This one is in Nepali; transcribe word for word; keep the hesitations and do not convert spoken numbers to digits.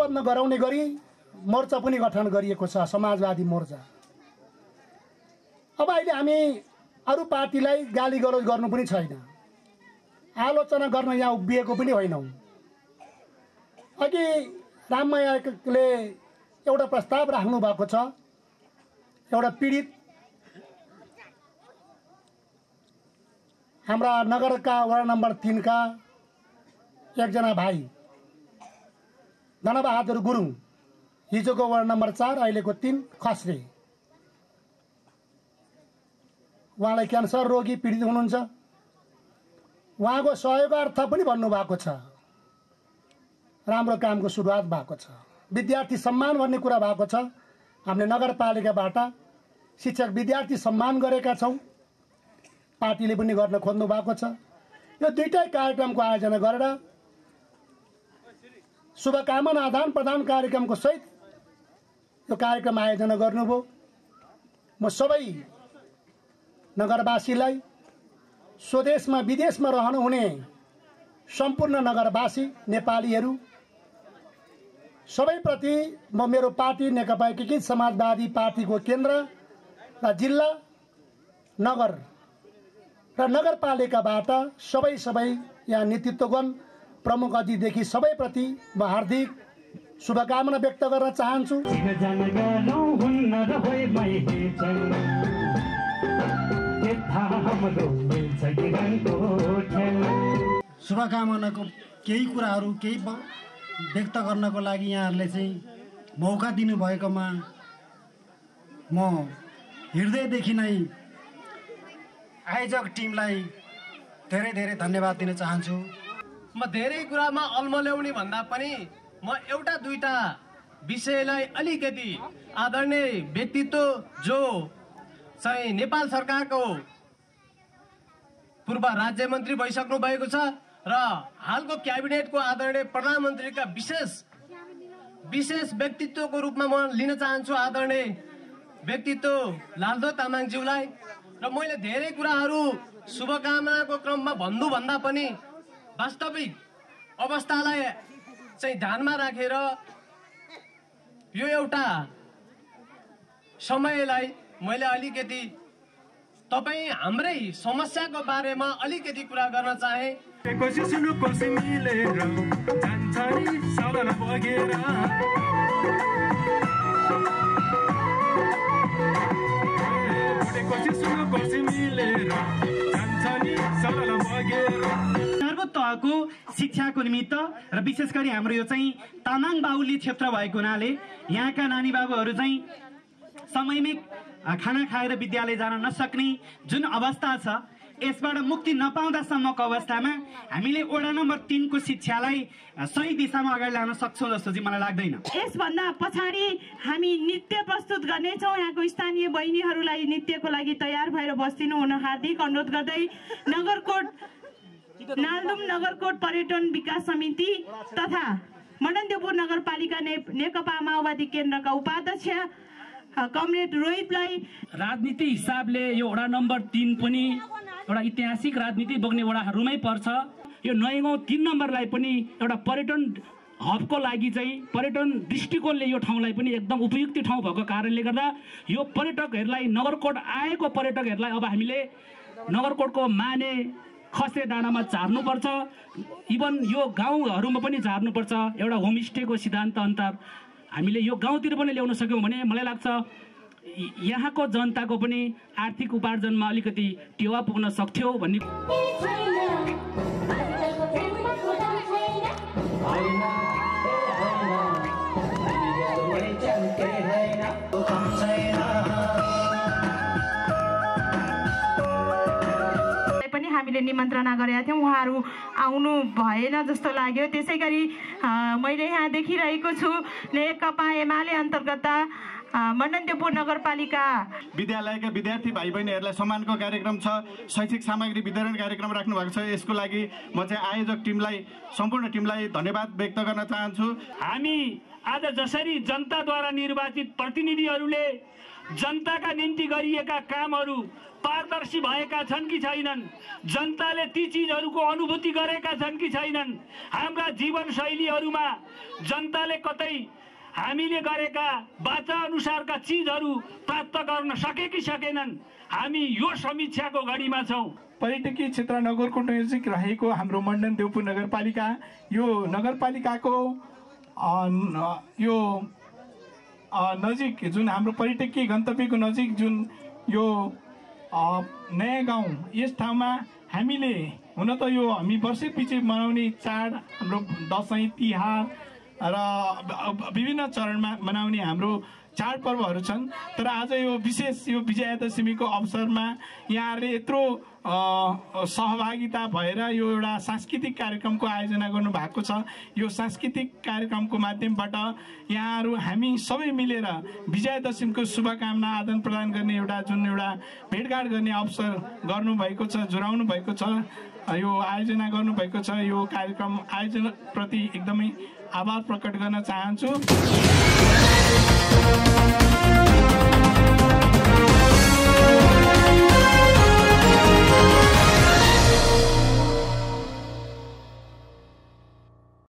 उपलब्ध गराउने गरी मोर्चा पनि गठन गरिएको छ, समाजवादी मोर्चा। अब अहिले हामी अरू पार्टीलाई गाली गलौज गर्नु पनि छैन, आलोचना गर्न यहाँ उभिएको पनि होइनौँ। अघि राममायाले एउटा प्रस्ताव राख्नु भएको छ, एउटा पीडित हाम्रा नगरका वार्ड नम्बर तीन का एकजना भाइ धनबहादुर गुरुङ, हिजोको वार्ड नम्बर चार अहिलेको तीन खस्रे, उहाँलाई क्यान्सर रोगी पीडित हुनुहुन्छ। उहाँको सहयोगार्थ पनि भन्नुभएको छ, राम्रो कामको सुरुवात भएको छ। विद्यार्थी सम्मान भन्ने कुरा भएको छ, हामीले नगरपालिकाबाट शिक्षक विद्यार्थी सम्मान गरेका छौँ, पार्टीले पनि गर्न खोज्नु भएको छ। यो दुईटै कार्यक्रमको आयोजना गरेर शुभकामना आदान प्रदान कार्यक्रमको सहित यो कार्यक्रम आयोजना गर्नुभयो। म सबै नगरवासीलाई, स्वदेशमा विदेशमा रहनुहुने सम्पूर्ण नगरवासी नेपालीहरू सबैप्रति म मेरो पार्टी नेकपा एकीकृत समाजवादी पार्टीको केन्द्र र जिल्ला, नगर र नगरपालिकाबाट सबै सबै यहाँ नेतृत्वगण, प्रमुख अतिथिदेखि सबैप्रति म हार्दिक शुभकामना व्यक्त गर्न चाहन्छु। शुभकामनाको केही कुराहरू केही व्यक्त गर्नको लागि यहाँहरूले चाहिँ मौका दिनुभएकोमा म हृदयदेखि नै आयोजक टिमलाई धेरै धेरै धन्यवाद दिन चाहन्छु। म धेरै कुरामा अल्मल्याउने भन्दा पनि म एउटा दुईटा विषयलाई अलिकति आदरणीय व्यक्तित्व जो चाहिँ नेपाल सरकारको पूर्व राज्य मन्त्री भइसक्नु भएको छ र हालको क्याबिनेटको आदरणीय प्रधानमन्त्रीका विशेष विशेष व्यक्तित्वको रूपमा म लिन चाहन्छु आदरणीय व्यक्तित्व लालदो तामाङज्यूलाई। र मैले धेरै कुराहरू शुभकामनाको क्रममा भन्नु भन्दा पनि वास्तविक अवस्थालाई चाहिँ ध्यानमा राखेर यो एउटा समयलाई मैले अलिकति तपाईँ हाम्रै समस्याको बारेमा अलिकति कुरा गर्न चाहे। सर्वोच्च तहको शिक्षाको निमित्त र विशेष गरी हाम्रो यो चाहिँ तामाङ बाहुल्य क्षेत्र भएको हुनाले यहाँका नानी बाबुहरू चाहिँ समयमै खाना खाएर विद्यालय जान नसक्ने जुन अवस्था छ, यसबाट मुक्ति नपाउँदासम्मको अवस्थामा हामीले वडा नम्बर तीन को शिक्षालाई सही दिशामा अगाडि लान सक्छौँ जस्तो चाहिँ मलाई लाग्दैन। यसभन्दा पछाडि हामी नृत्य प्रस्तुत गर्नेछौँ। यहाँको स्थानीय बहिनीहरूलाई नृत्यको लागि तयार भएर बस्दिनु हुन हार्दिक अनुरोध गर्दै नगरकोट नालदुम नगरकोट पर्यटन विकास समिति तथा मडनदेवपुर नगरपालिका ने, नेकपा माओवादी केन्द्रका उपाध्यक्ष कमरेड रोहितलाई राजनीति हिसाबले यो वडा नम्बर तीन पनि एउटा ऐतिहासिक राजनीति बोक्ने वडाहरूमै पर्छ। यो नयाँ गाउँ तीन नम्बरलाई पनि एउटा पर्यटन हबको लागि चाहिँ पर्यटन दृष्टिकोणले यो ठाउँलाई पनि एकदम उपयुक्त ठाउँ भएको कारणले गर्दा यो पर्यटकहरूलाई नगरकोट आएको पर्यटकहरूलाई अब हामीले नगरकोटको माने खसे डाँडामा झार्नुपर्छ, इभन यो गाउँहरूमा पनि झार्नुपर्छ। एउटा होमस्टेको सिद्धान्त अन्तर हामीले यो गाउँतिर पनि ल्याउन सक्यौँ भने मलाई लाग्छ यहाँको जनताको पनि आर्थिक उपार्जनमा अलिकति टेवा पुग्न सक्थ्यो भन्ने। हामीले निमन्त्रणा गरेका थियौँ, उहाँहरू आउनु भएन जस्तो लाग्यो। त्यसै गरी मैले यहाँ देखिरहेको छु नेकपा एमाले अन्तर्गत मडनदेवपुर नगरपालिका विद्यालयका विद्यार्थी भाइ बहिनीहरूलाई सम्मानको कार्यक्रम छ, शैक्षिक सामग्री वितरण कार्यक्रम राख्नु भएको छ। यसको लागि म चाहिँ आयोजक टिमलाई सम्पूर्ण टिमलाई धन्यवाद व्यक्त गर्न चाहन्छु। हामी आज जसरी जनताद्वारा निर्वाचित प्रतिनिधिहरूले जनताका निम्ति गरिएका कामहरू पारदर्शी भएका छन् कि छैनन्, जनताले ती चिजहरूको अनुभूति गरेका छन् कि छैनन्, हाम्रा जीवनशैलीहरूमा जनताले कतै हामीले गरेका वाचा अनुसारका चिजहरू प्राप्त गर्न सके कि सकेनन्, हामी यो समीक्षाको घडीमा छौँ। पर्यटकीय क्षेत्र नगरकोट नजिक रहेको हाम्रो मण्डन देउपुर नगरपालिका, यो नगरपालिकाको यो नजिक जुन हाम्रो पर्यटकीय गन्तव्यको नजिक जुन यो नयाँ गाउँ, यस ठाउँमा हामीले हुन त यो हामी वर्षैपछि मनाउने चाड हाम्रो दसैँ तिहार र विभिन्न चरणमा मनाउने हाम्रो चाडपर्वहरू छन्, तर आज यो विशेष यो विजयादशमीको अवसरमा यहाँहरूले यत्रो सहभागिता भएर यो एउटा सांस्कृतिक कार्यक्रमको आयोजना गर्नुभएको छ। यो सांस्कृतिक कार्यक्रमको माध्यमबाट यहाँहरू हामी सबै मिलेर विजयादशमीको शुभकामना आदान प्रदान गर्ने एउटा जुन एउटा भेटघाट गर्ने अवसर गर्नुभएको छ, जोडाउनु भएको छ, यो आयोजना गर्नुभएको छ। यो कार्यक्रम आयोजनाप्रति एकदमै आभार प्रकट गर्न चाहन्छु।